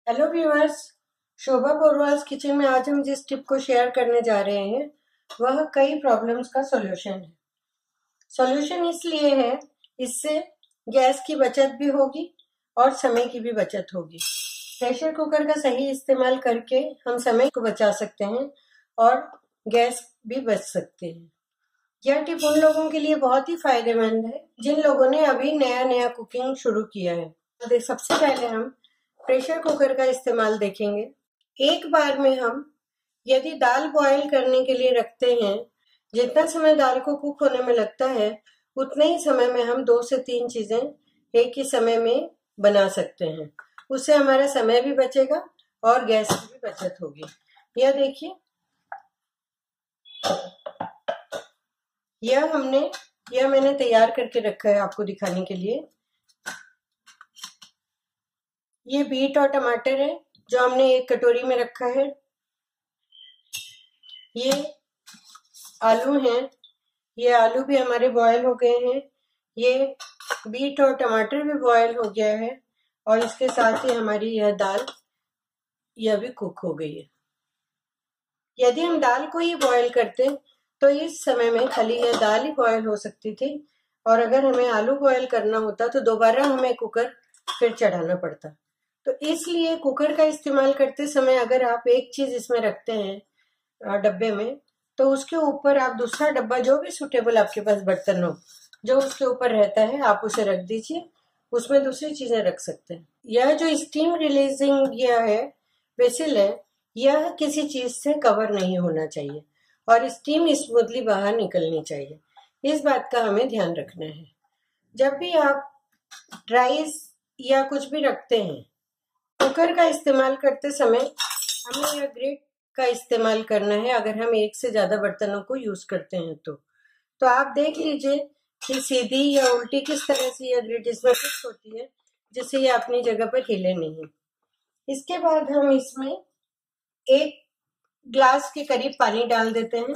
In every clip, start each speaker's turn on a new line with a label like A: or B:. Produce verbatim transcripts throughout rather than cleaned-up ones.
A: Hello viewers, Shobha Porwal's kitchen में आज हम जिस टिप को शेयर करने जा रहे हैं वह कई प्रॉब्लम्स का सॉल्यूशन है। सॉल्यूशन इसलिए है, इससे गैस की बचत भी होगी और समय की भी बचत होगी। प्रेशर कुकर का सही इस्तेमाल करके हम समय को बचा सकते हैं और गैस भी बच सकते हैं। यह टिप उन लोगों के लिए बहुत ही फायदेमंद है जिन लोगों ने अभी नया नया कुकिंग शुरू किया है। तो सबसे पहले हम प्रेशर कुकर का इस्तेमाल देखेंगे। एक बार में हम यदि दाल बॉईल करने के लिए रखते हैं, जितना समय दाल को कुक होने में लगता है उतने ही समय में हम दो से तीन चीजें एक ही समय में बना सकते हैं। उससे हमारा समय भी बचेगा और गैस की भी बचत होगी। यह देखिए, यह हमने यह मैंने तैयार करके रखा है आपको दिखाने के लिए। ये बीट और टमाटर है जो हमने एक कटोरी में रखा है। ये आलू हैं, ये आलू भी हमारे बॉयल हो गए हैं। ये बीट और टमाटर भी बॉयल हो गया है और इसके साथ ही हमारी यह दाल यह भी कुक हो गई है। यदि हम दाल को ही बॉयल करते तो इस समय में खाली यह दाल ही बॉयल हो सकती थी और अगर हमें आलू बॉयल करना होता तो दोबारा हमें कुकर फिर चढ़ाना पड़ता। तो इसलिए कुकर का इस्तेमाल करते समय अगर आप एक चीज इसमें रखते हैं डब्बे में, तो उसके ऊपर आप दूसरा डब्बा जो भी सुटेबल आपके पास बर्तन हो जो उसके ऊपर रहता है आप उसे रख दीजिए, उसमें दूसरी चीजें रख सकते हैं। यह जो स्टीम रिलीजिंग यह है वेसल है, यह किसी चीज से कवर नहीं होना चाहिए और स्टीम स्मूथली बाहर निकलनी चाहिए। इस बात का हमें ध्यान रखना है। जब भी आप राइस या कुछ भी रखते हैं, कुकर का इस्तेमाल करते समय हमें यह ग्रिट का इस्तेमाल करना है। अगर हम एक से ज्यादा बर्तनों को यूज करते हैं तो तो आप देख लीजिए कि सीधी या उल्टी किस तरह से यह ग्रिट इसमें फिक्स होती है जिससे ये अपनी जगह पर हिले नहीं। इसके बाद हम इसमें एक ग्लास के करीब पानी डाल देते हैं।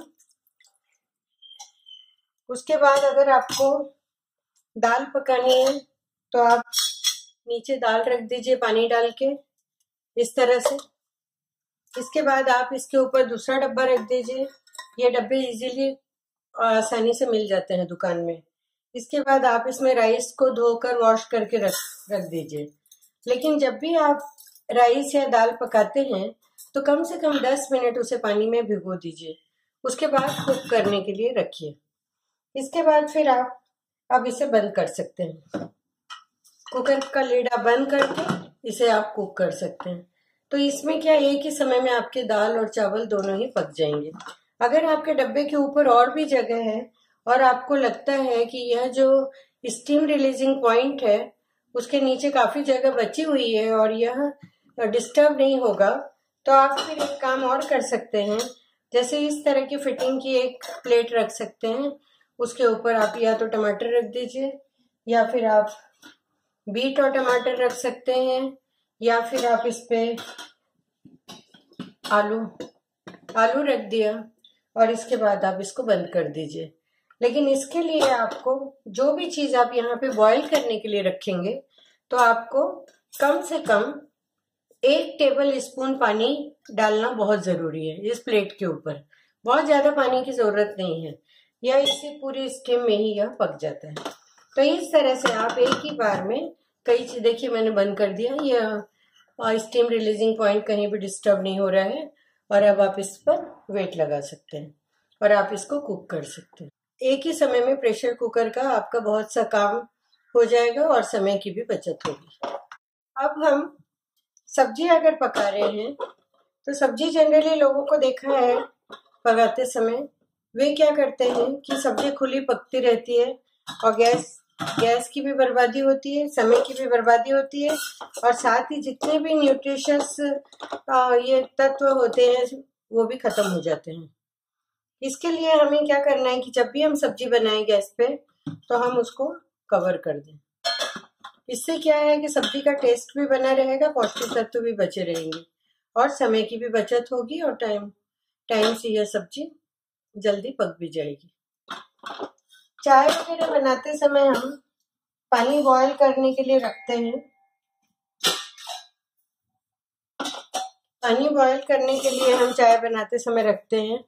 A: उसके बाद अगर आपको दाल पकानी है तो आप नीचे दाल रख दीजिए पानी डाल के इस तरह से। इसके बाद आप इसके ऊपर दूसरा डब्बा रख दीजिए। ये डब्बे इजीली आसानी से मिल जाते हैं दुकान में। इसके बाद आप इसमें राइस को धोकर वॉश करके रख रख दीजिए। लेकिन जब भी आप राइस या दाल पकाते हैं तो कम से कम दस मिनट उसे पानी में भिगो दीजिए। उसके बाद कुक करने के लिए रखिए। इसके बाद फिर आप अब इसे बंद कर सकते हैं। कुकर का लीड आप बंद करके इसे आप कुक कर सकते हैं। तो इसमें क्या, एक ही समय में आपके दाल और चावल दोनों ही पक जाएंगे। अगर आपके डब्बे के ऊपर और भी जगह है और आपको लगता है कि यह जो स्टीम रिलीजिंग पॉइंट है उसके नीचे काफी जगह बची हुई है और यह डिस्टर्ब नहीं होगा, तो आप फिर एक काम और कर सकते हैं। जैसे इस तरह की फिटिंग की एक प्लेट रख सकते हैं, उसके ऊपर आप या तो टमाटर रख दीजिए या फिर आप बीट और टमाटर रख सकते हैं या फिर आप इस पे आलू आलू रख दिया और इसके बाद आप इसको बंद कर दीजिए। लेकिन इसके लिए आपको जो भी चीज आप यहाँ पे बॉईल करने के लिए रखेंगे तो आपको कम से कम एक टेबल स्पून पानी डालना बहुत जरूरी है। इस प्लेट के ऊपर बहुत ज्यादा पानी की जरूरत नहीं है, यह इससे पूरी स्टीम में ही यह पक जाता है। तो इस तरह से आप एक ही बार में कई चीज, देखिए मैंने बंद कर दिया, यह स्टीम रिलीजिंग पॉइंट कहीं भी डिस्टर्ब नहीं हो रहा है और अब आप इस पर वेट लगा सकते हैं और आप इसको कुक कर सकते हैं। एक ही समय में प्रेशर कुकर का आपका बहुत सा काम हो जाएगा और समय की भी बचत होगी। अब हम सब्जी अगर पका रहे हैं तो सब्जी जनरली लोगों को देखा है पकाते समय वे क्या करते हैं कि सब्जी खुली पकती रहती है और गैस गैस की भी बर्बादी होती है, समय की भी बर्बादी होती है और साथ ही जितने भी न्यूट्रिशियस ये तत्व होते हैं वो भी खत्म हो जाते हैं। इसके लिए हमें क्या करना है कि जब भी हम सब्जी बनाएं गैस पे तो हम उसको कवर कर दें। इससे क्या है कि सब्जी का टेस्ट भी बना रहेगा, पौष्टिक तत्व भी बचे रहेंगे और समय की भी बचत होगी और टाइम टाइम से यह सब्जी जल्दी पक भी जाएगी। चाय वगैरह बनाते समय हम पानी बॉईल करने के लिए रखते हैं। पानी बॉईल करने के लिए हम चाय बनाते समय रखते हैं।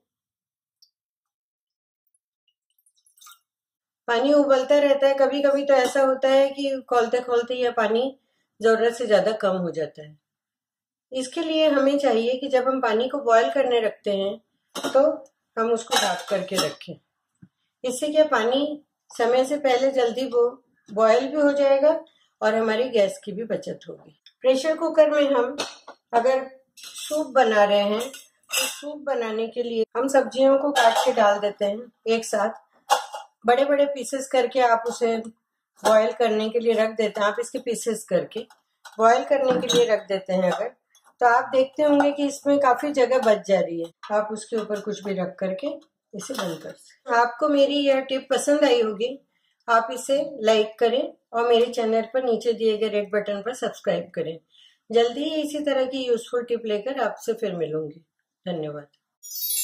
A: पानी उबलता रहता है, कभी कभी तो ऐसा होता है कि खोलते खोलते यह पानी जरूरत से ज्यादा कम हो जाता है। इसके लिए हमें चाहिए कि जब हम पानी को बॉईल करने रखते हैं तो हम उसको ढक करके रखें। इससे क्या पानी समय से पहले जल्दी वो बॉईल भी हो जाएगा और हमारी गैस की भी बचत होगी। प्रेशर कुकर में हम अगर सूप बना रहे हैं तो सूप बनाने के लिए हम सब्जियों को काट के डाल देते हैं एक साथ, बड़े बड़े पीसेस करके आप उसे बॉईल करने के लिए रख देते हैं। आप इसके पीसेस करके बॉईल करने के लिए रख देते हैं अगर, तो आप देखते होंगे कि इसमें काफी जगह बच जा रही है। आप उसके ऊपर कुछ भी रख करके इसे बंद कर सकते। आपको मेरी यह टिप पसंद आई होगी, आप इसे लाइक करें और मेरे चैनल पर नीचे दिए गए रेड बटन पर सब्सक्राइब करें। जल्दी ही इसी तरह की यूजफुल टिप लेकर आपसे फिर मिलूंगी। धन्यवाद।